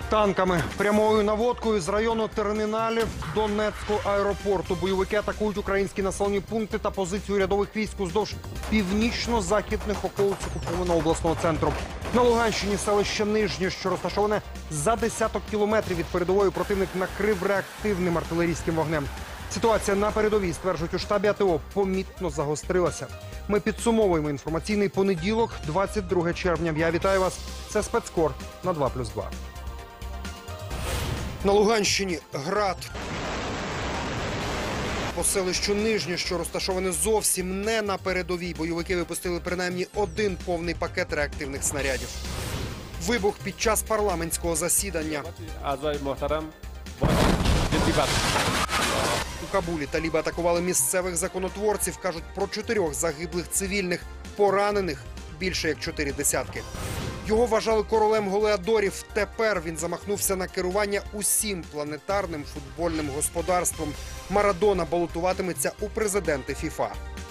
Танками, прямою наводкою з району терміналів Донецького аеропорту бойовики атакують українські населені пункти та позицію рядових військ уздовж північно-західних околиць окупованого обласного центру. На Луганщині селище Нижнє, що розташоване за десяток кілометрів від передової, противник накрив реактивним артилерійським вогнем. Ситуація на передовій, стверджують у штабі АТО, помітно загострилася. Ми підсумовуємо інформаційний понеділок, 22 червня. Я вітаю вас. Це спецкор на 2+2. На Луганщині град. По селищу Нижнє, що розташоване зовсім не на передовій, бойовики випустили принаймні один повний пакет реактивних снарядів. Вибух під час парламентського засідання. У Кабулі таліби атакували місцевих законотворців. Кажуть про 4 загиблих цивільних, поранених більше як 4 десятки. Його вважали королем голеадорів. Тепер він замахнувся на керування усім планетарним футбольним господарством. Марадона балотуватиметься у президенти ФІФА.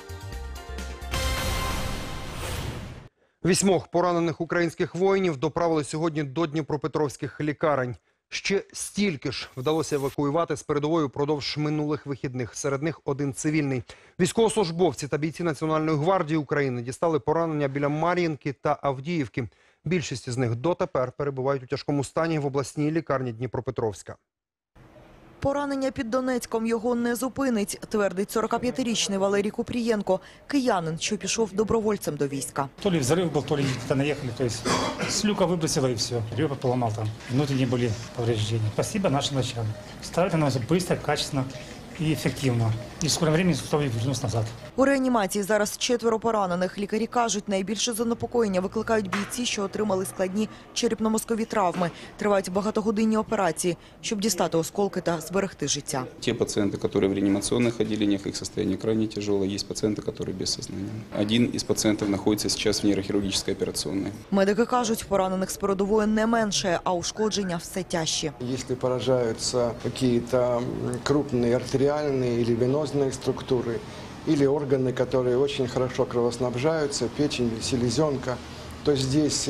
8 поранених українських воїнів доправили сьогодні до дніпропетровських лікарень. Ще стільки ж вдалося евакуювати з передової впродовж минулих вихідних. Серед них один цивільний. Військовослужбовці та бійці Національної гвардії України дістали поранення біля Мар'їнки та Авдіївки. Більшість з них дотепер перебувають у тяжкому стані в обласній лікарні Дніпропетровська. Поранення під Донецьком його не зупинить, твердить 45-річний Валерій Купрієнко, киянин, що пішов добровольцем до війська. То ли взрыв был, то ли где-то наехали, то есть с люка выбросило и все. Ребра поломал там, внутренние были повреждения. Спасибо нашим врачам. Стараются нас быстро, качественно и эффективно. И в скором времени готовы вернуться назад. У реанімації зараз 4 поранених. Лікарі кажуть, найбільше занепокоєння викликають бійці, що отримали складні черепно-мозкові травми. Тривають багатогодинні операції, щоб дістати осколки та зберегти життя. Те пациенты, которые в реанимационных отделениях, их состояние крайне тяжелое. Есть пациенты, которые без сознания. Один из пациентов находится сейчас в нейрохирургической операционной. Медики кажуть, поранених з передової не менше, а ушкодження все тяжчі. Если поражаются какие-то крупные артериальные или венозные структуры, или органы, которые очень хорошо кровоснабжаются, печень, селезенка, то здесь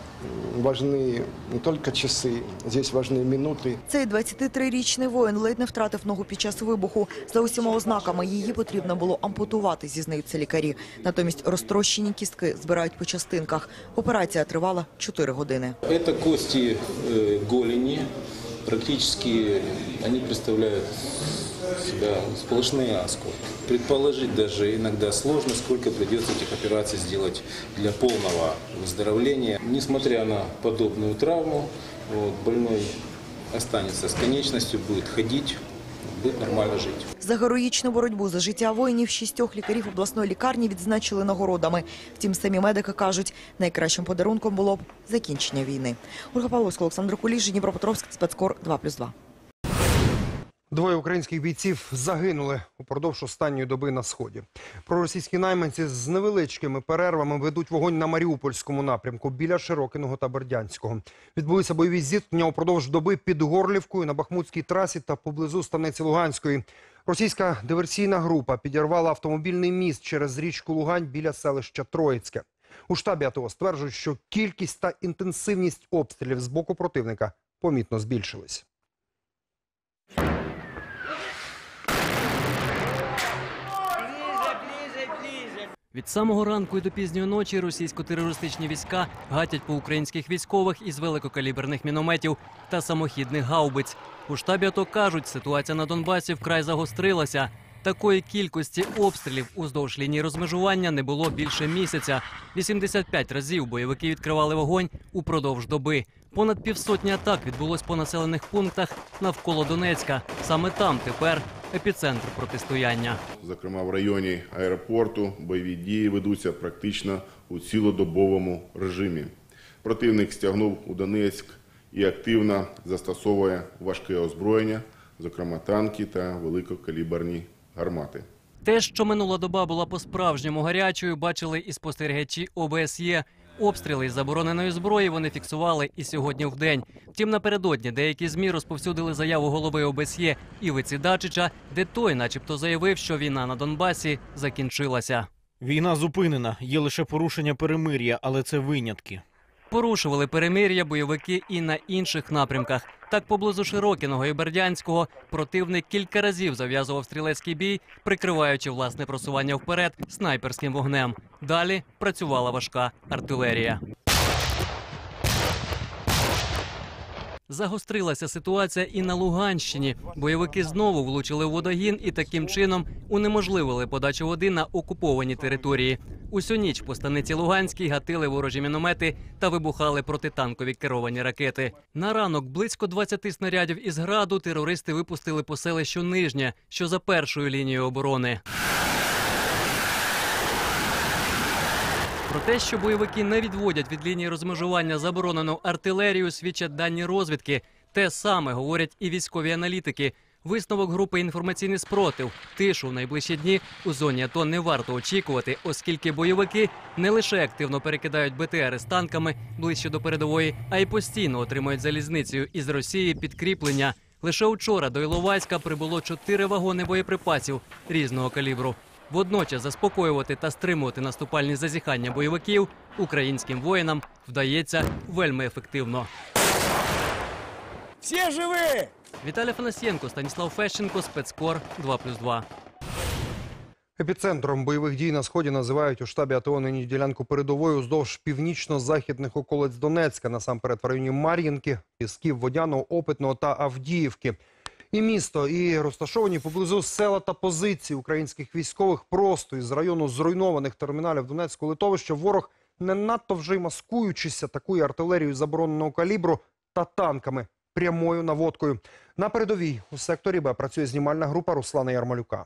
важны не только часы, здесь важны минуты. Цей 23-річний воїн ледь не втратив ногу під час вибуху. За усіма ознаками її потрібно було ампутувати, зізнаються лікарі. Натомість розтрощені кістки збирають по частинках. Операція тривала 4 години. Это кости голени. Практически они представляют себя сплошные осколки. Предположить даже иногда сложно, сколько придется этих операций сделать для полного выздоровления. Несмотря на подобную травму, больной останется с конечностью, будет ходить, буде нормально жити. За героїчну боротьбу за життя воїнів 6 лікарів обласної лікарні відзначили нагородами. Втім, самі медики кажуть, найкращим подарунком було б закінчення війни. Ольга Павловська, Олександр Куліш, Дніпропетровськ, спецкор 2+2. 2 українських бійців загинули упродовж останньої доби на Сході. Проросійські найманці з невеличкими перервами ведуть вогонь на Маріупольському напрямку біля Широкиного та Бердянського. Відбулися бойові зіткнення упродовж доби під Горлівкою, на Бахмутській трасі та поблизу Станиці Луганської. Російська диверсійна група підірвала автомобільний міст через річку Лугань біля селища Троїцьке. У штабі АТО стверджують, що кількість та інтенсивність обстрілів з боку противника помітно збільшились. Від самого ранку і до пізньої ночі російсько-терористичні війська гатять по українських військових із великокаліберних мінометів та самохідних гаубиць. У штабі АТО кажуть, ситуація на Донбасі вкрай загострилася. Такої кількості обстрілів уздовж лінії розмежування не було більше місяця. 85 разів бойовики відкривали вогонь упродовж доби. Понад півсотні атак відбулось по населених пунктах навколо Донецька. Саме там тепер епіцентр протистояння. Зокрема, в районі аеропорту бойові дії ведуться практично у цілодобовому режимі. Противник стягнув у Донецьк і активно застосовує важке озброєння, зокрема танки та великокаліберні гармати. Те, що минула доба була по-справжньому гарячою, бачили і спостерігачі ОБСЄ. Обстріли із забороненої зброї вони фіксували і сьогодні вдень. Втім, напередодні деякі ЗМІ розповсюдили заяву голови ОБСЄ Івиці Дачича, де той начебто заявив, що війна на Донбасі закінчилася. Війна зупинена, є лише порушення перемир'я, але це винятки. Порушували перемир'я бойовики і на інших напрямках. Так, поблизу Широкіного і Бердянського противник кілька разів зав'язував стрілецький бій, прикриваючи власне просування вперед снайперським вогнем. Далі працювала важка артилерія. Загострилася ситуація і на Луганщині. Бойовики знову влучили в водогін і таким чином унеможливили подачу води на окуповані території. Усю ніч по станиці Луганській гатили ворожі міномети та вибухали протитанкові керовані ракети. На ранок близько 20 снарядів із граду терористи випустили по селищу Нижнє, що за першою лінією оборони. Про те, що бойовики не відводять від лінії розмежування заборонену артилерію, свідчать дані розвідки. Те саме говорять і військові аналітики. Висновок групи «Інформаційний спротив» – тишу в найближчі дні у зоні АТО не варто очікувати, оскільки бойовики не лише активно перекидають БТРи з танками ближче до передової, а й постійно отримують залізницею із Росії підкріплення. Лише учора до Іловайська прибуло 4 вагони боєприпасів різного калібру. Водночас заспокоювати та стримувати наступальні зазіхання бойовиків українським воїнам вдається вельми ефективно. Всі живі! Віталій Афанасьєнко, Станіслав Фещенко, Спецкор 2+2. Епіцентром бойових дій на Сході називають у штабі АТО нині ділянку передової уздовж північно-західних околиць Донецька, насамперед в районі Мар'їнки, Пісків, Водяного, Опитного та Авдіївки. І місто, і розташовані поблизу села та позиції українських військових просто із району зруйнованих терміналів Донецького литовища ворог, не надто вже й маскуючись, атакує артилерією забороненого калібру та танками прямою наводкою. На передовій у секторі Б працює знімальна група Руслана Ярмолюка.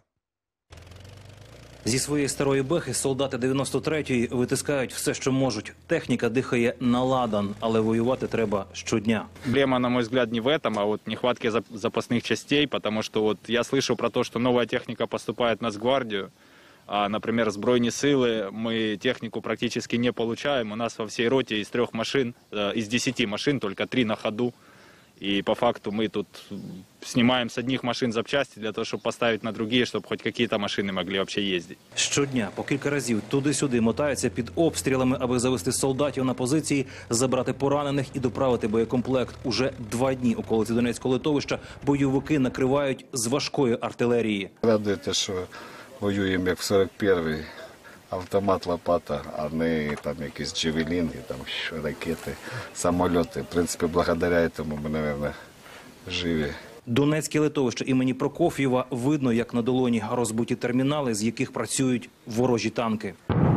Зі своєї старої бехи солдати 93-ї витискають все, що можуть. Техніка дихає на ладан, але воювати треба щодня. Проблема, на мой взгляд, не в этом, а вот нехватке запасных частей, потому что вот я слышал про то, что новая техника поступает в Нацгвардию, а, например, Збройні сили, мы технику практически не получаем. У нас во всей роте из 3 машин, из 10 машин только 3 на ходу. И по факту мы тут снимаем с одних машин запчасти для того, чтобы поставить на другие, чтобы хоть какие-то машины могли вообще ездить. Щодня по кілька разів туди-сюди мотаються під обстрілами, аби завести солдатів на позиції, забрати поранених і доправити боєкомплект. Уже 2 дні околиці Донецького литовища бойовики накривають з важкої артилерії. Радує те, що воюємо як в 41-й. Автомат, лопата, а не там якісь джевелінги, там ракети, самольоти. В принципі, благодаря цьому ми, мабуть, живі. Донецьке литовище імені Прокоф'єва видно, як на долоні розбиті термінали, з яких працюють ворожі танки.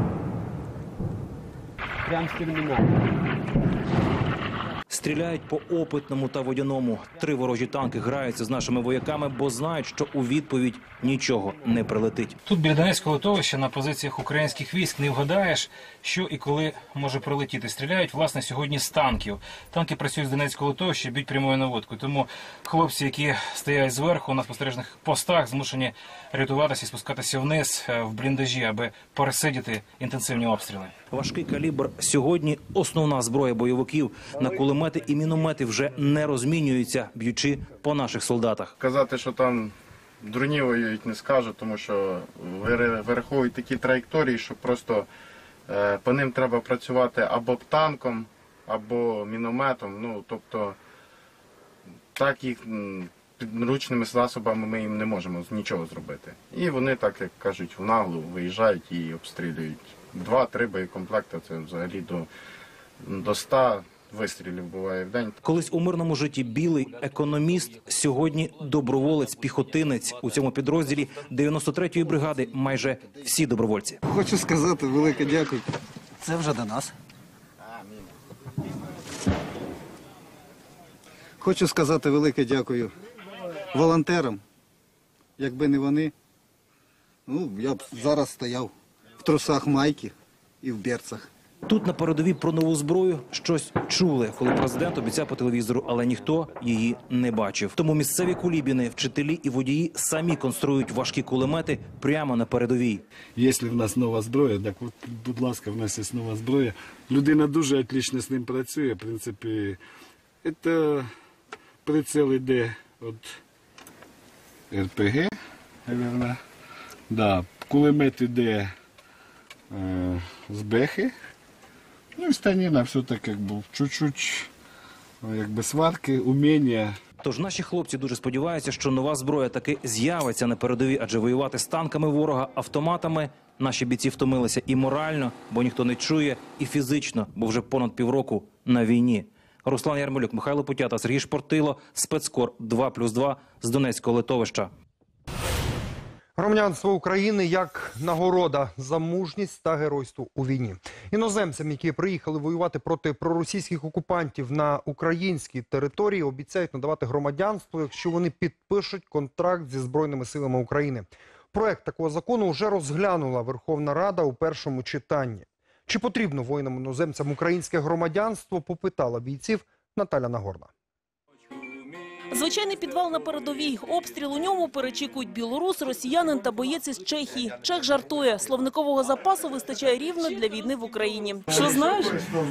Прямо з терміналу. Стріляють по Опитному та Водяному. 3 ворожі танки граються з нашими вояками, бо знають, що у відповідь нічого не прилетить. Тут біля Донецького литовища на позиціях українських військ не вгадаєш, що і коли може прилетіти. Стріляють, власне, сьогодні з танків. Танки працюють з Донецького литовища, б'ють прямою наводкою. Тому хлопці, які стоять зверху на спостережних постах, змушені рятуватися і спускатися вниз в бліндажі, аби пересидіти інтенсивні обстріли. Важкий калібр сьогодні основна зброя бойовиків. На кулемети і міномети вже не розмінюються, б'ючи по наших солдатах. Казати, що там дурні воюють, не скажу, тому що вираховують такі траєкторії, що просто по ним треба працювати або танком, або мінометом. Ну, тобто, так їх підручними засобами ми їм не можемо нічого зробити. І вони, так як кажуть, в наглу виїжджають і обстрілюють. 2-3 боєкомплекти, це взагалі до 100 вистрілів буває в день. Колись у мирному житті білий економіст, сьогодні доброволець-піхотинець. У цьому підрозділі 93-ї бригади майже всі добровольці. Хочу сказати велике дякую. Це вже до нас. Хочу сказати велике дякую волонтерам. Якби не вони, ну, я б зараз стояв в трусах майки і в берцах. Тут на передовій про нову зброю щось чули, коли президент обіцяв по телевізору, але ніхто її не бачив. Тому місцеві кулібіни, вчителі і водії самі конструюють важкі кулемети прямо на передовій. Якщо в нас нова зброя, так от, будь ласка, в нас є нова зброя. Людина дуже отлично з ним працює. В принципі, це прицел іде від РПГ, мабуть. Да, кулемет іде з бехи. Ну і станина все-таки чуть-чуть сварки, уміння. Тож наші хлопці дуже сподіваються, що нова зброя таки з'явиться на передовій, адже воювати з танками ворога, автоматами наші бійці втомилися і морально, бо ніхто не чує, і фізично, бо вже понад півроку на війні. Руслан Ярмолюк, Михайло Путята, Сергій Шпортило, Спецкор 2+2 з Донецького литовища. Громадянство України як нагорода за мужність та геройство у війні. Іноземцям, які приїхали воювати проти проросійських окупантів на українській території, обіцяють надавати громадянство, якщо вони підпишуть контракт зі Збройними силами України. Проект такого закону вже розглянула Верховна Рада у першому читанні. Чи потрібно воїнам-іноземцям українське громадянство, попитала бійців Наталя Нагорна. Звичайний підвал на передовій. Обстріл у ньому перечікують білорус, росіянин та боєць із Чехії. Чех жартує. Словникового запасу вистачає рівно для війни в Україні. Що знаєш?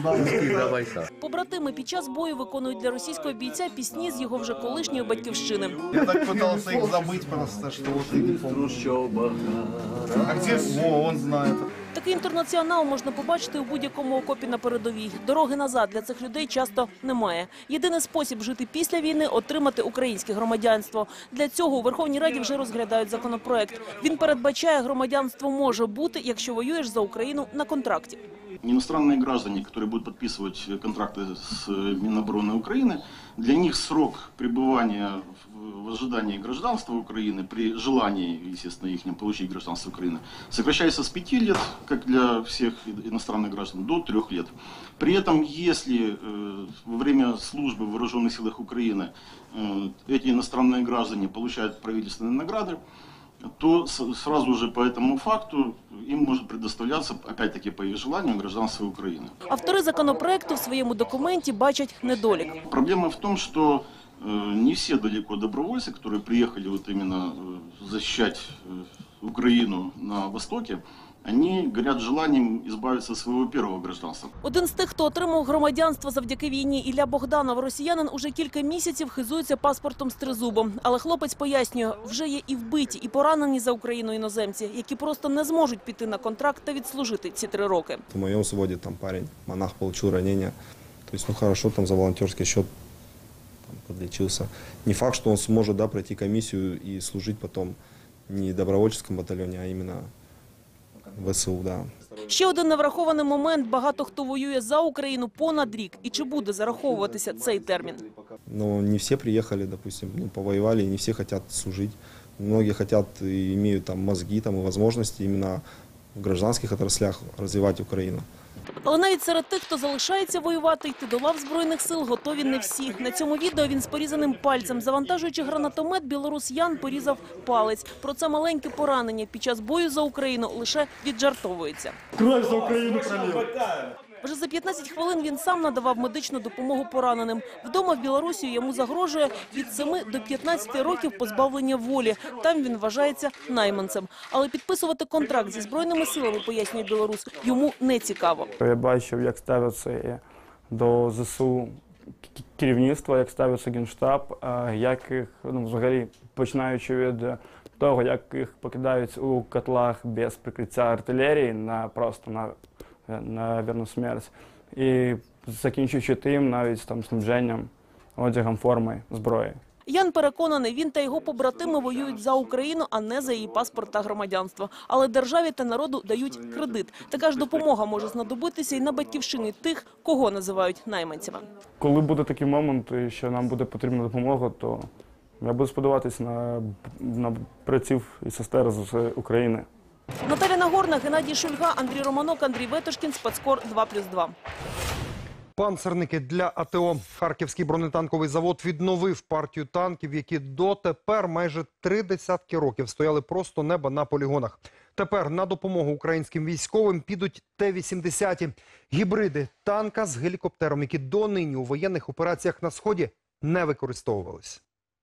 Побратими під час бою виконують для російського бійця пісні з його вже колишньої батьківщини. Я так пытался их забыть просто, что вот и не помню. А где? О, он знает. Такий інтернаціонал можна побачити у будь-якому окопі на передовій. Дороги назад для цих людей часто немає. Єдиний спосіб жити після війни – отримати українське громадянство. Для цього у Верховній Раді вже розглядають законопроект. Він передбачає, громадянство може бути, якщо воюєш за Україну на контракті. Иностранные граждане, которые будут подписывать контракты с Минобороны Украины, для них срок пребывания в ожидании гражданства Украины, при желании, естественно, их получить гражданство Украины, сокращается с 5 лет, как для всех иностранных граждан, до 3 лет. При этом, если во время службы в вооруженных силах Украины эти иностранные граждане получают правительственные награды, то сразу же по этому факту им может предоставляться, опять-таки по их желанию, гражданство Украины. Автори законопроекту в своєму документі бачать недолік. Проблема в том, что не все далеко добровольцы, которые приехали вот именно защищать Украину на Востоке, они горят желанием избавиться от своего первого гражданства. Один з тих, хто отримав громадянство завдяки війні, Ілля Богданов, росіянин, уже кілька місяців хизується паспортом з тризубом. Але хлопець пояснює, вже є і вбиті, і поранені за Україну іноземці, які просто не зможуть піти на контракт та відслужити ці 3 роки. В моем взводе там парень, монах, получил ранение. То есть, хорошо, там за волонтерский счет подлечился. Не факт, что он сможет пройти комиссию и служить потом не в добровольческом батальоне, а именно ВСУ, да. Ще один неврахований момент. Багато хто воює за Україну понад рік. І чи буде зараховуватися цей термін? Но не все приехали, допустим, повоевали, и не все хотят служить. Многие хотят и имеют там мозги, там и возможности именно в гражданских отраслях развивать Украину. Але навіть серед тих, хто залишається воювати, йти до лав Збройних сил готові не всі. На цьому відео він з порізаним пальцем. Завантажуючи гранатомет, білорус Ян порізав палець. Про це маленьке поранення під час бою за Україну лише віджартовується. Кров за Україну пролив! Вже за 15 хвилин він сам надавав медичну допомогу пораненим. Вдома в Білорусі йому загрожує від 7 до 15 років позбавлення волі. Там він вважається найманцем. Але підписувати контракт зі Збройними силами, пояснює білорус, йому не цікаво. Я бачив, як ставиться до ЗСУ керівництво, як ставиться Генштаб, як їх, взагалі, починаючи від того, як їх покидають у котлах без прикриття артилерії, на вірну смерть. І закінчуючи тим, навіть там снабженням, одягом, формою, зброєю. Ян переконаний, він та його побратими воюють за Україну, а не за її паспорт та громадянство. Але державі та народу дають кредит. Така ж допомога може знадобитися і на батьківщині тих, кого називають найманцями. Коли буде такий момент, що нам буде потрібна допомога, то я буду сподіватися на братів і сестер з України. Наталя Нагорна, Геннадій Шульга, Андрій Романок, Андрій Ветошкін, Спецкор 2+2. Панцерники для АТО. Харківський бронетанковий завод відновив партію танків, які дотепер майже 30 років стояли просто неба на полігонах. Тепер на допомогу українським військовим підуть Т-80. Гібриди танка з гелікоптером, які донині у воєнних операціях на Сході не використовувались.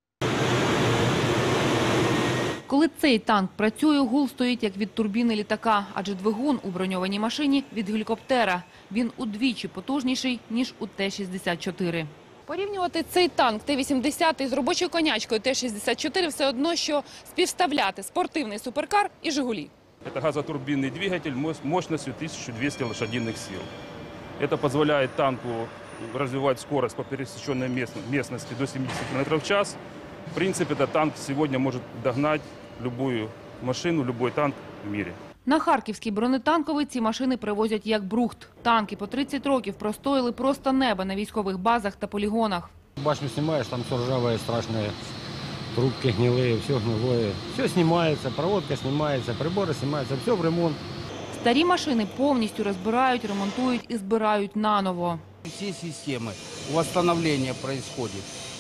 Коли цей танк працює, гул стоїть як від турбіни літака, адже двигун у броньованій машині від гелікоптера. Він удвічі потужніший, ніж у Т-64. Порівнювати цей танк Т-80 з робочою конячкою Т-64 все одно, що співставляти спортивний суперкар і «Жигулі». Це газотурбінний двигатель мощністю 1200 лошадиних сил. Это позволяет танку развивать скорость по пересеченной местности до 70 км в час. В принципе, этот танк сегодня может догнать любую машину, любой танк в мире. На Харківський бронетанковий ці машини привозять як брухт. Танки по 30 років простояли просто неба на військових базах та полігонах. Башню снимаешь, там все ржавое, страшное, трубки гнилые, все гнилое. Все снимается, проводка снимается, приборы снимаются, все в ремонт. Старі машини повністю розбирають, ремонтують і збирають наново. Все системы восстановления происходит.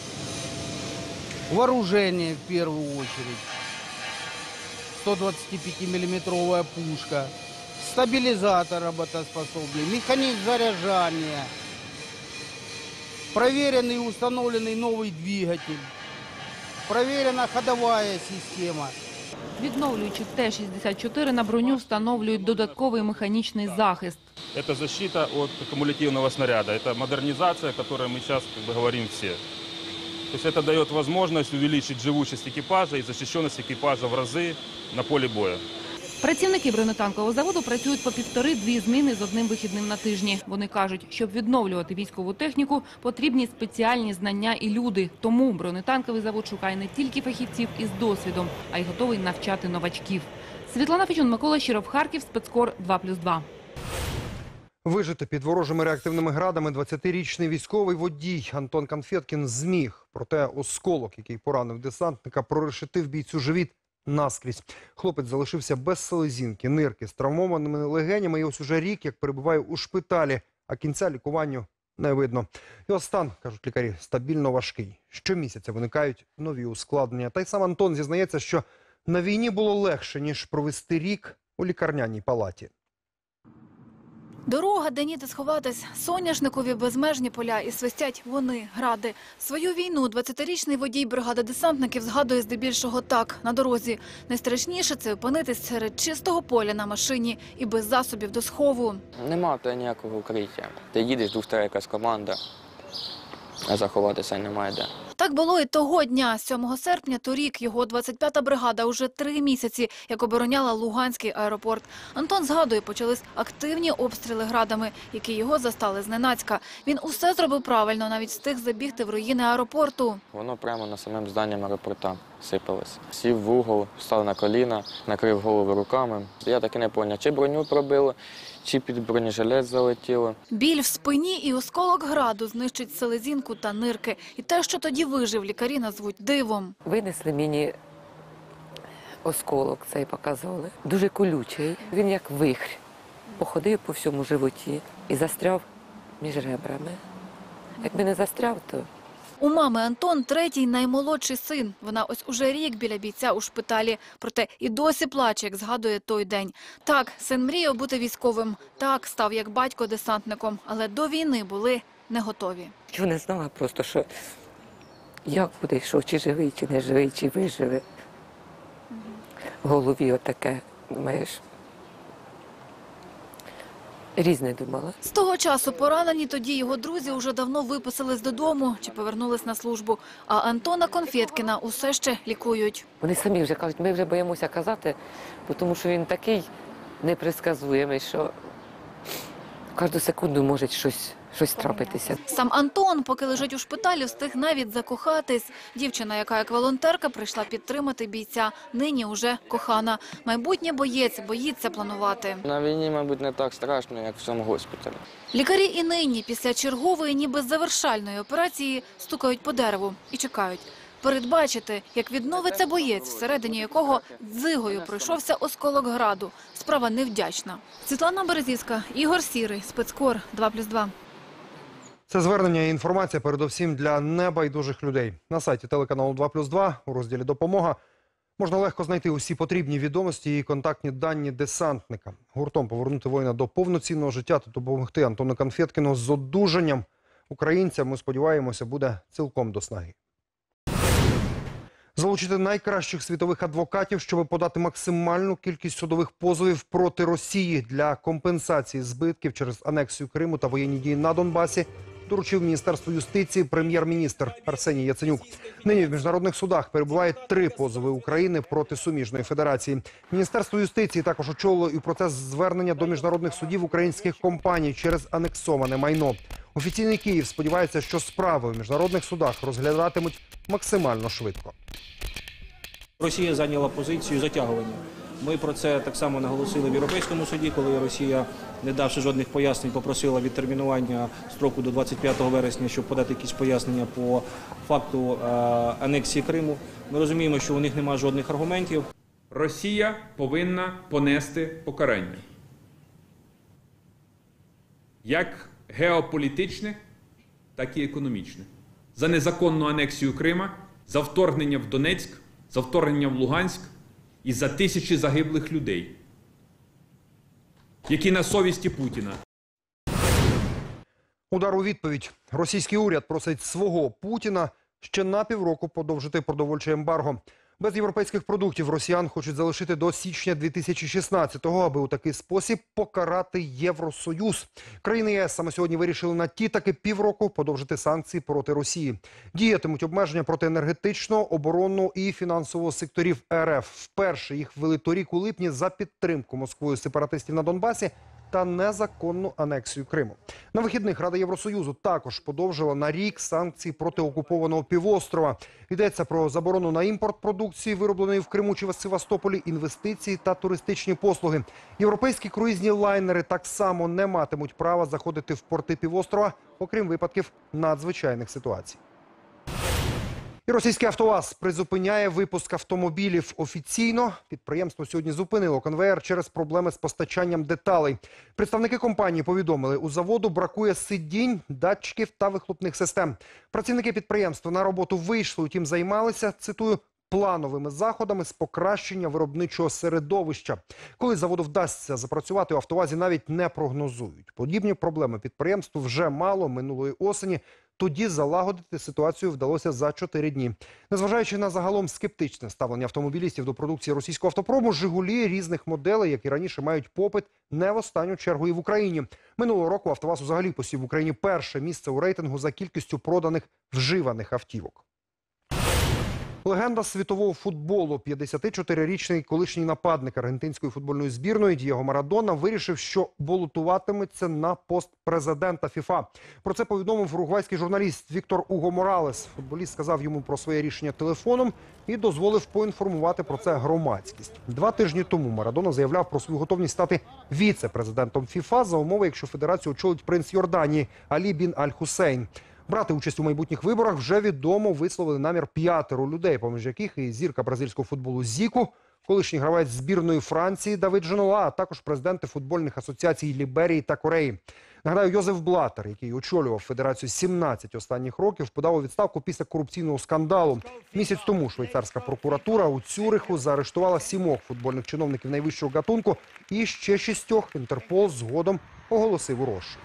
Вооружение в первую очередь. 125-миллиметровая пушка, стабилизатор работоспособный, механизм заряжания, проверенный и установленный новый двигатель, проверена ходовая система. Відновлюючи Т-64, на броню встановлюють додатковий механічний захист. Это защита от аккумулятивного снаряда. Это модернизация, о которой мы сейчас говорим все. То есть это дает возможность увеличить живучесть экипажа и защищенность экипажа в разы на поле боя. Працівники бронетанкового заводу працюють по 1,5-2 зміни з одним вихідним на тижні. Вони кажуть, щоб відновлювати військову техніку, потрібні спеціальні знання і люди. Тому бронетанковий завод шукає не тільки фахівців із досвідом, а й готовий навчати новачків. Світлана Фечун, Микола Щиров, Харків, спецкор 2+2. Вижити під ворожими реактивними градами 20-річний військовий водій Антон Конфеткін зміг. Проте осколок, який поранив десантника, прорешетив бійцю живіт наскрізь. Хлопець залишився без селезінки, нирки, з травмованими легенями і ось уже рік, як перебуває у шпиталі, а кінця лікуванню не видно. Його стан, кажуть лікарі, стабільно важкий. Щомісяця виникають нові ускладнення. Та й сам Антон зізнається, що на війні було легше, ніж провести рік у лікарняній палаті. Дорога, де ніде сховатись, соняшникові безмежні поля і свистять вони, гради. Свою війну 20-річний водій бригади десантників згадує здебільшого так, на дорозі. Найстрашніше – це опинитись серед чистого поля на машині і без засобів до схову. Нема в тебе ніякого укриття. Ти їдеш, тут стоїть якась команда, а заховатися немає де. Так було і того дня, 7 серпня торік, його 25-та бригада уже 3 місяці, як обороняла Луганський аеропорт. Антон згадує, почались активні обстріли градами, які його застали зненацька. Він усе зробив правильно, навіть встиг забігти в руїни аеропорту. Воно прямо на самим зданням аеропорта сипалось. Сів в угол, встав на коліна, накрив голову руками. Я так і не зрозумів, чи броню пробило, чи під бронежилет залетіло. Біль в спині і осколок граду знищить селезінку та нирки. І те, що тоді вижив, лікарі назвуть дивом. Винесли мені осколок, цей показували. Дуже колючий. Він як вихрь. Походив по всьому животі і застряв між ребрами. Якби не застряв, то... У мами Антон – третій наймолодший син. Вона ось уже рік біля бійця у шпиталі. Проте і досі плаче, як згадує той день. Так, син мріяв бути військовим. Так, став як батько десантником. Але до війни були не готові. Я не знала просто, що як буде, що чи живий, чи не живий, чи виживе. В голові отаке, думаєш, різне думала. З того часу поранені тоді його друзі вже давно виписались додому чи повернулись на службу. А Антона Конфеткіна усе ще лікують. Вони самі вже кажуть, ми вже боїмося казати, тому що він такий непредсказуємий, що кожну секунду може щось трапитися. Сам Антон, поки лежить у шпиталі, встиг навіть закохатись. Дівчина, яка як волонтерка прийшла підтримати бійця, нині уже кохана. Майбутній боєць боїться планувати. На війні, мабуть, не так страшно, як в цьому госпіталі. Лікарі і нині після чергової, ніби завершальної операції, стукають по дереву і чекають. Передбачити, як відновиться боєць, всередині якого дзигою пройшовся осколок граду. Справа невдячна. Світлана Березівська, Ігор Сірий, спецкор 2+2. Це звернення і інформація передусім для небайдужих людей. На сайті телеканалу 2+2 у розділі «Допомога» можна легко знайти усі потрібні відомості і контактні дані десантника. Гуртом повернути воїна до повноцінного життя та допомогти Антону Конфеткіну з одужанням українцям, ми сподіваємося, буде цілком до снаги. Залучити найкращих світових адвокатів, щоб подати максимальну кількість судових позовів проти Росії для компенсації збитків через анексію Криму та воєнні дії на Донбасі доручив Міністерству юстиції прем'єр-міністр Арсеній Яценюк. Нині в міжнародних судах перебувають 3 позови України проти суміжної федерації. Міністерство юстиції також очолило і процес звернення до міжнародних судів українських компаній через анексоване майно. Офіційний Київ сподівається, що справи в міжнародних судах розглядатимуть максимально швидко. Росія зайняла позицію затягування. Ми про це так само наголосили в Європейському суді, коли Росія, не давши жодних пояснень, попросила відтермінування строку до 25 вересня, щоб подати якісь пояснення по факту анексії Криму. Ми розуміємо, що у них немає жодних аргументів. Росія повинна понести покарання. Як геополітичне, так і економічне. За незаконну анексію Крима, за вторгнення в Донецьк, за вторгнення в Луганськ і за тисячі загиблих людей, які на совісті Путіна. Удар у відповідь. Російський уряд просить свого Путіна ще на півроку подовжити продовольче ембарго. Без європейських продуктів росіян хочуть залишити до січня 2016-го, аби у такий спосіб покарати Євросоюз. Країни ЄС саме сьогодні вирішили на ті таки півроку подовжити санкції проти Росії. Діятимуть обмеження проти енергетичного, оборонного і фінансового секторів РФ. Вперше їх ввели торік у липні за підтримку Москвою сепаратистів на Донбасі та незаконну анексію Криму. На вихідних Рада Євросоюзу також подовжила на рік санкції проти окупованого півострова. Йдеться про заборону на імпорт продукції, виробленої в Криму чи в Севастополі, інвестиції та туристичні послуги. Європейські круїзні лайнери так само не матимуть права заходити в порти півострова, окрім випадків надзвичайних ситуацій. І російський АвтоВАЗ призупиняє випуск автомобілів офіційно. Підприємство сьогодні зупинило конвеєр через проблеми з постачанням деталей. Представники компанії повідомили, у заводу бракує сидінь, датчиків та вихлопних систем. Працівники підприємства на роботу вийшли, утім займалися, цитую, плановими заходами з покращення виробничого середовища. Коли заводу вдасться запрацювати, у АвтоВАЗі навіть не прогнозують. Подібні проблеми підприємству вже мало минулої осені. Тоді залагодити ситуацію вдалося за 4 дні. Незважаючи на загалом скептичне ставлення автомобілістів до продукції російського автопрому, «Жигулі» різних моделей, як і раніше, мають попит не в останню чергу і в Україні. Минулого року АвтоВАЗ взагалі посів в Україні перше місце у рейтингу за кількістю проданих вживаних автівок. Легенда світового футболу, 54-річний колишній нападник аргентинської футбольної збірної Дієго Марадона вирішив, що балотуватиметься на пост президента ФІФА. Про це повідомив уругвайський журналіст Віктор Уго Моралес. Футболіст сказав йому про своє рішення телефоном і дозволив поінформувати про це громадськість. 2 тижні тому Марадона заявляв про свою готовність стати віце-президентом ФІФА за умови, якщо федерацію очолить принц Йорданії Алі бін Аль-Хусейн. Брати участь у майбутніх виборах вже відомо висловили намір 5 людей, поміж яких і зірка бразильського футболу Зіку, колишній гравець збірної Франції Давид Женуа, а також президенти футбольних асоціацій Ліберії та Кореї. Нагадаю, Йозеф Блаттер, який очолював федерацію 17 останніх років, подав у відставку після корупційного скандалу. Місяць тому швейцарська прокуратура у Цюриху заарештувала 7 футбольних чиновників найвищого гатунку і ще 6 Інтерпол згодом оголосив у розшук.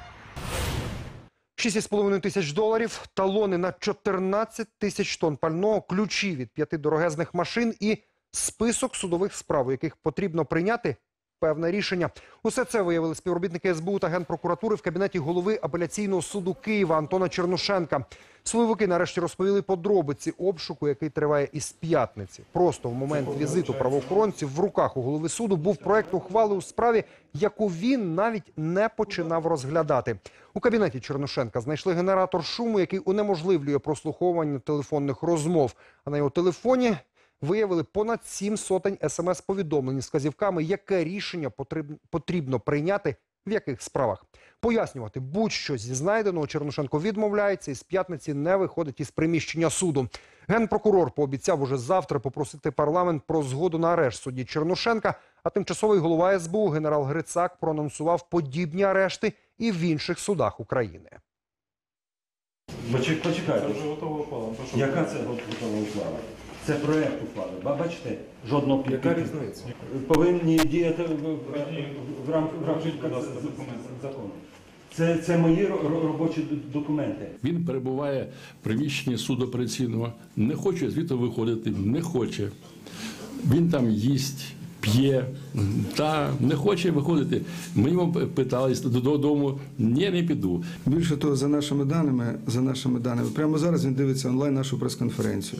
$6,5 тисяч, талони на 14 тисяч тонн пального, ключі від 5 дорогезних машин і список судових справ, у яких потрібно прийняти певне рішення. Усе це виявили співробітники СБУ та Генпрокуратури в кабінеті голови апеляційного суду Києва Антона Чернушенка. Силовики нарешті розповіли подробиці обшуку, який триває із п'ятниці. Просто в момент візиту правоохоронців в руках у голови суду був проект ухвали у справі, яку він навіть не починав розглядати. У кабінеті Чернушенка знайшли генератор шуму, який унеможливлює прослуховування телефонних розмов. А на його телефоні виявили понад 7 сотень смс-повідомлень з вказівками, яке рішення потрібно прийняти в яких справах. Пояснювати будь-що зі знайденого Чернушенко відмовляється і з п'ятниці не виходить із приміщення суду. Генпрокурор пообіцяв уже завтра попросити парламент про згоду на арешт судді Чернушенка, а тимчасовий голова СБУ генерал Грицак проанонсував подібні арешти і в інших судах України. Почекайте. Яка це готова ухвала? Це проєкт ухвали. Бачите, жодного підпису. Яка різниця? Повинні діяти в рамках закону. Це мої робочі документи. Він перебуває в приміщенні суду апеляційного, не хоче звідти виходити, не хоче. Він там їсть, п'є, та не хоче виходити. Ми йому питались додому, ні, не піду. Більше того, за нашими даними, прямо зараз він дивиться онлайн нашу прес-конференцію.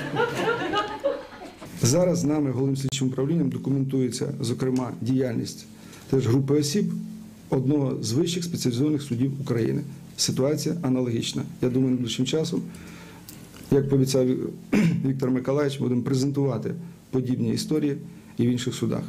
Зараз з нами, Головним слідчим управлінням, документується, зокрема, діяльність теж групи осіб одного з вищих спеціалізованих судів України. Ситуація аналогічна. Я думаю, найближчим часом, як пообіцяв Віктор Миколаївич, будемо презентувати подібні історії і в інших судах.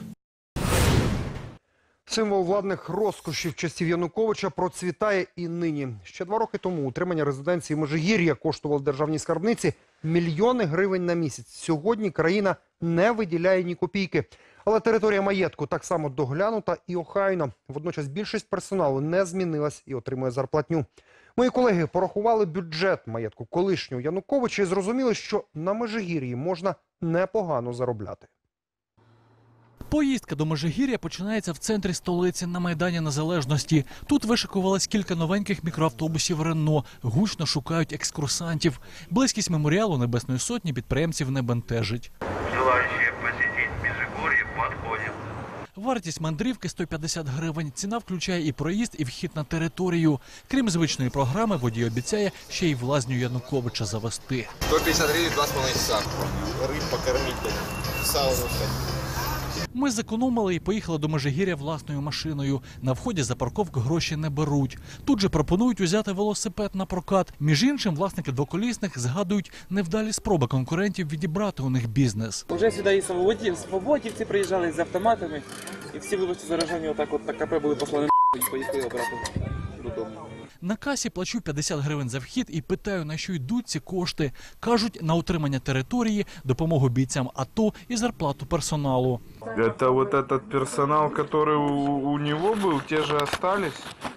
Символ владних розкошів часів Януковича процвітає і нині. Ще 2 роки тому утримання резиденції Межигір'я коштувало державній скарбниці мільйони гривень на місяць. Сьогодні країна не виділяє ні копійки. Але територія маєтку так само доглянута і охайна. Водночас більшість персоналу не змінилась і отримує зарплатню. Мої колеги порахували бюджет маєтку колишнього Януковича і зрозуміли, що на Межигір'ї можна непогано заробляти. Поїздка до Межигір'я починається в центрі столиці на Майдані Незалежності. Тут вишикувалось кілька новеньких мікроавтобусів «Рено». Гучно шукають екскурсантів. Близькість меморіалу Небесної Сотні підприємців не бентежить. Желаючі посетити Межигір'я підходять. Вартість мандрівки – 150 гривень. Ціна включає і проїзд, і вхід на територію. Крім звичної програми, водій обіцяє ще й в лазню Януковича завести. 150 гривень, 2,5 часа. Риб покормити, сауну. Ми зекономили і поїхали до Межигір'я власною машиною. На вході за парковку гроші не беруть. Тут же пропонують узяти велосипед на прокат. Між іншим, власники двоколісних згадують невдалі спроби конкурентів відібрати у них бізнес. Уже сюди і свободівці приїжджали з автоматами, і всі вибачте заражені отак от на КП були послані і поїхали обратно додому. На касі плачу 50 гривень за вхід і питаю, на що йдуть ці кошти. Кажуть, на утримання території, допомогу бійцям АТО і зарплату персоналу. Это вот этот персонал, который у него был, те же остались?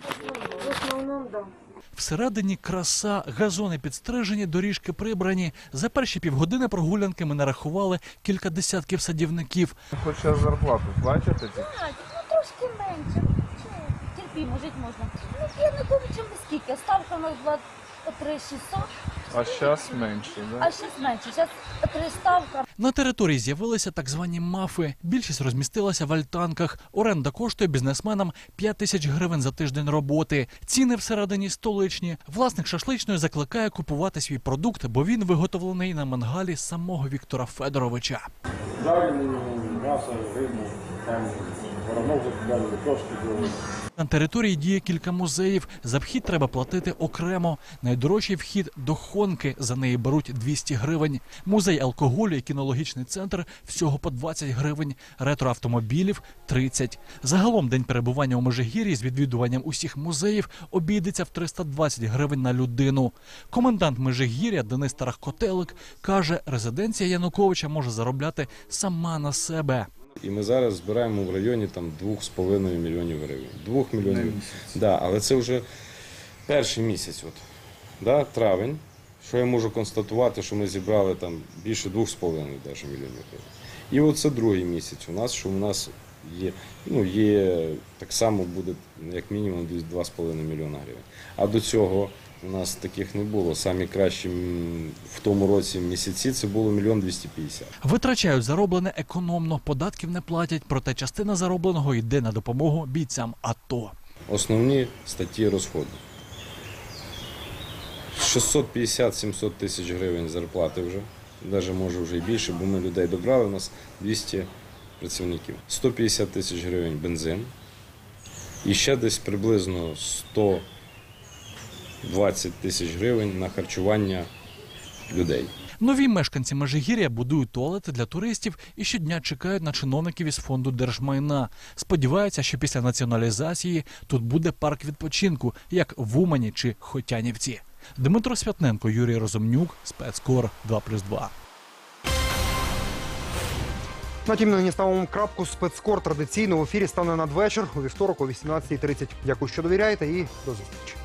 В основному, да. Всередині краса, газони підстрижені, доріжки прибрані. За перші півгодини прогулянки ми нарахували кілька десятків садівників. Хоч зараз зарплату платять? Трошки менше. Терпімо, жити можна. Я не помню, чим скільки. Ставка у нас була 3600. А зараз менше, да? А зараз менше. Зараз 3 ставка. На території з'явилися так звані мафи. Більшість розмістилася в альтанках. Оренда коштує бізнесменам 5 тисяч гривень за тиждень роботи. Ціни всередині столичні. Власник шашличної закликає купувати свій продукт, бо він виготовлений на мангалі самого Віктора Федоровича. Жарену м'ясо, рибу, там воронок закидали, трошки делали. На території діє кілька музеїв. За вхід треба платити окремо. Найдорожчий вхід – до Хонки. За неї беруть 200 гривень. Музей алкоголю і кінологічний центр – всього по 20 гривень. Ретроавтомобілів – 30. Загалом день перебування у Межигір'ї з відвідуванням усіх музеїв обійдеться в 320 гривень на людину. Комендант Межигір'я Денис Тарахкотелик каже, резиденція Януковича може заробляти сама на себе. І ми зараз збираємо в районі 2,5 мільйонів гривень. 2 мільйонів. Да, але це вже перший місяць, травень, що я можу констатувати, що ми зібрали більше 2,5 мільйонів гривень. І оце другий місяць у нас, що у нас є так само буде як мінімум 2,5 мільйона гривень. А до цього у нас таких не було. Самі кращі в тому році місяці це було 1 250 000. Витрачають зароблене економно, податків не платять, проте частина заробленого йде на допомогу бійцям АТО. Основні статті розходу. 650-700 тисяч гривень зарплати вже, навіть може вже і більше, бо ми людей добрали, у нас 200 працівників. 150 тисяч гривень бензин і ще десь приблизно 120 тисяч гривень на харчування людей. Нові мешканці Межигір'я будують туалети для туристів і щодня чекають на чиновників із фонду держмайна. Сподіваються, що після націоналізації тут буде парк відпочинку, як в Умані чи Хотянівці. Дмитро Святненко, Юрій Розумнюк, Спецкор 2+2. На тім нині ставимо крапку. Спецкор традиційно в ефірі стане надвечір у вівторок о 18:30. Дякую, що довіряєте, і до зустрічі.